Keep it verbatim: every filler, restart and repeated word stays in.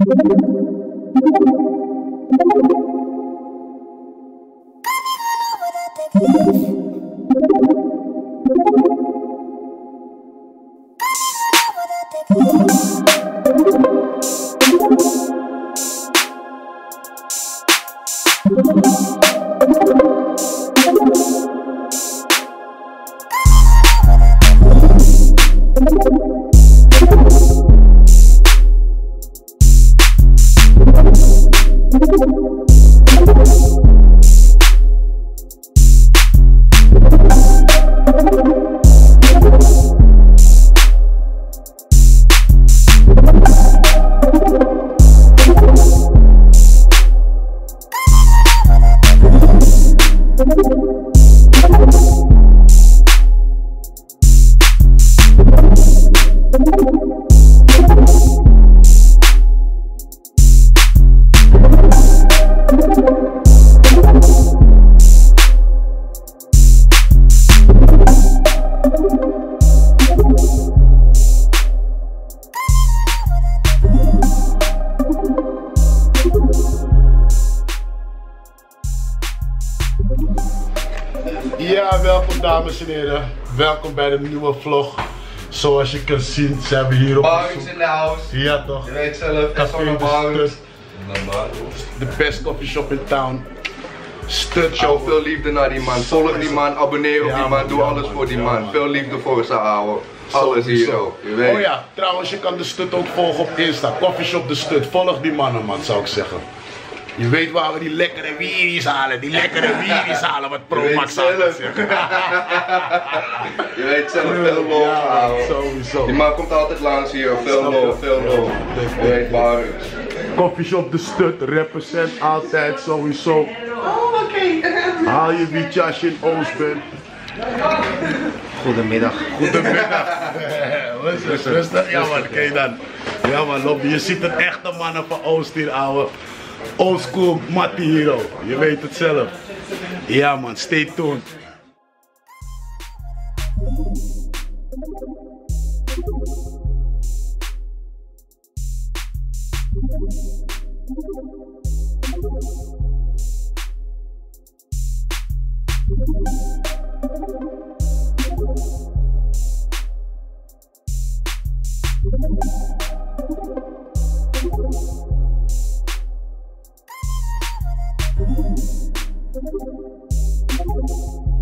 Ja, welkom dames en heren. Welkom bij de nieuwe vlog. Zoals je kunt zien, zijn we hier op Barings in de house. Ja toch? Je weet zelf, Café de de Stut. De best coffee shop in town. Stut show. Veel liefde naar die man. Volg die man, abonneer op Ja, die man, man, doe ja, alles man, voor die ja, man. man. Veel liefde voor zijn ouwe. Alles hier zo. Je weet. Oh ja, trouwens je kan de Stut ook volgen op Insta. Coffeeshop de Stut. Volg die mannen man, zou ik zeggen. Je weet waar we die lekkere wieries halen, die lekkere wieries halen wat Promax zelf. altijd zegt. Je weet zelf, veel lol. Ja, ouwe. sowieso. Die man komt altijd langs hier, veel Snap je? lol, veel lol. Je weet Barings. Coffeeshop de Stut, represent altijd sowieso. Oh, oké. Haal je wietje als je in Oost bent. Goedemiddag. Goedemiddag. Rustig, rustig. Ja man, kijk dan. Ja man, lobby. Je ziet een echte mannen van Oost hier, ouwe. Oldschool Mattie Hero. Je weet het zelf. Ja man, stay tuned. Thank you.